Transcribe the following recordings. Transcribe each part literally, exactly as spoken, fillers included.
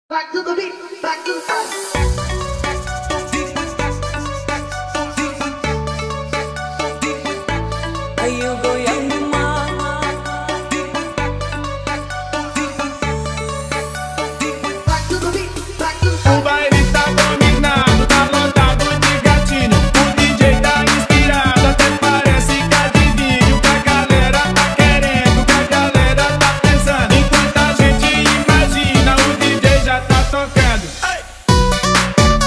Back to the beat, back to the front. Ayo goyang demam. Back to the beat, back to the O front. baile tá dominado, tá lotado de gatinho. O D J tá inspirado, até parece que adivinha o que a galera tá querendo, o que a galera tá pensando. Enquanto a gente imagina, o D J já tá tocando. Ei!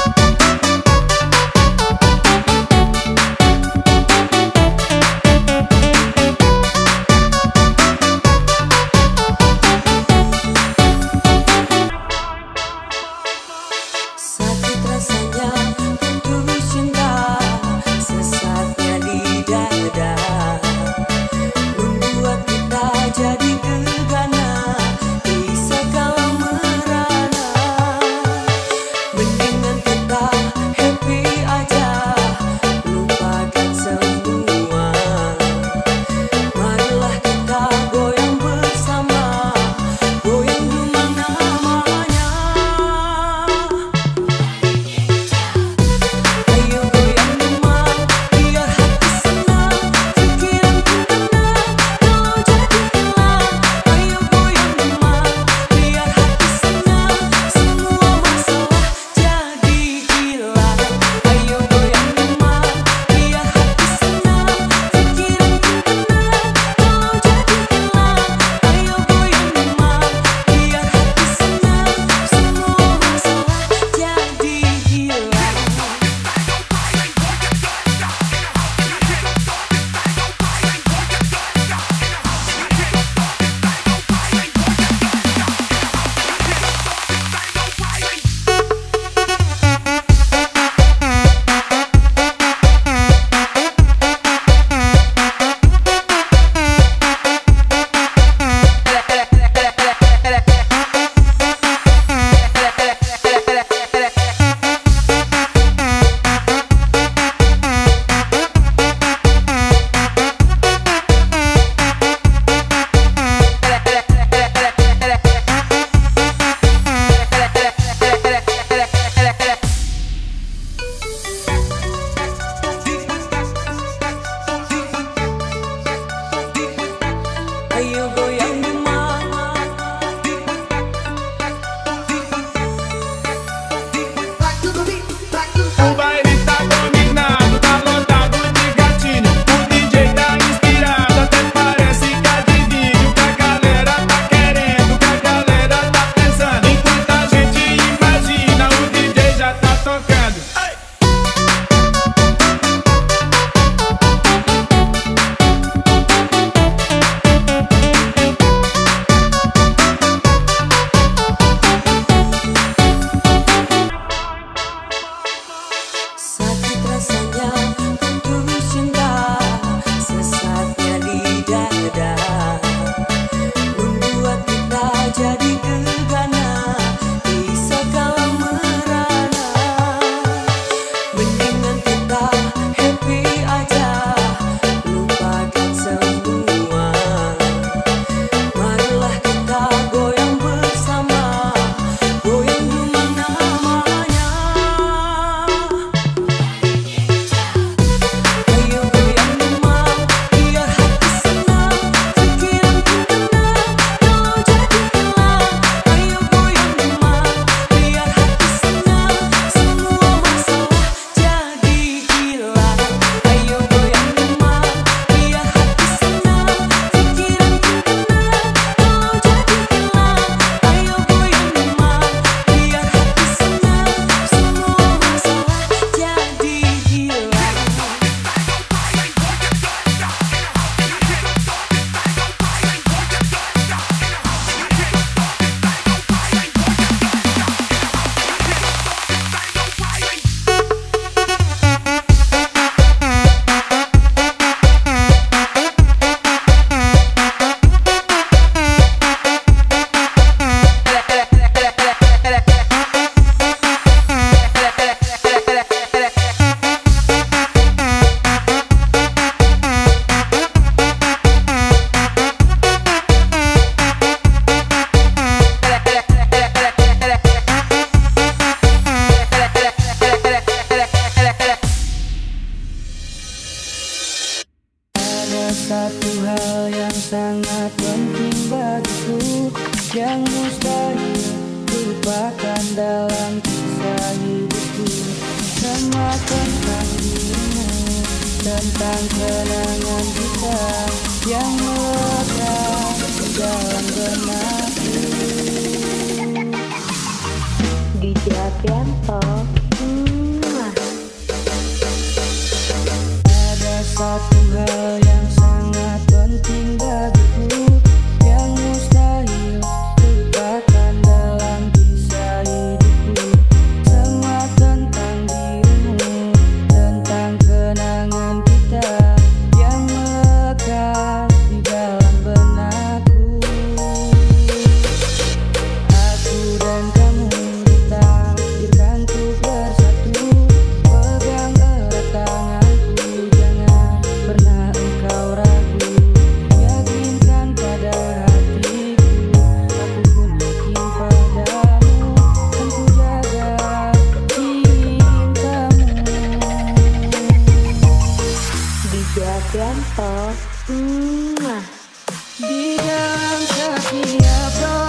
tentang kenangan kita yang melekat di dalam benakku. D J Aprianto. Mwah. Ada satu hal yang sangat penting bagiku, yang mustahil lupakan dalam kisah hidupku. Semua tentang dirimu, tentang kenangan kita yang melekat di dalam benakku. Aku dan kamu ditakdirkan untuk bersatu. Pegang erat tanganku, jangan pernah engkau ragu. Yakinkan pada hatiku, aku pun yakin padamu. Kan ku jaga cintamu. D J Aprianto. Mwah. Di dalam setiap doa